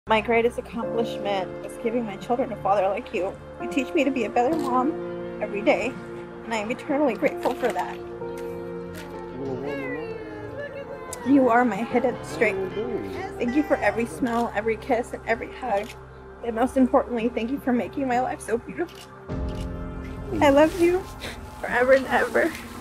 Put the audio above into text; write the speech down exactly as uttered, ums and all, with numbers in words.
My greatest accomplishment is giving my children a father like you. You teach me to be a better mom every day, and I am eternally grateful for that. You are my hidden strength. Thank you for every smile, every kiss, and every hug. And most importantly, thank you for making my life so beautiful. I love you forever and ever.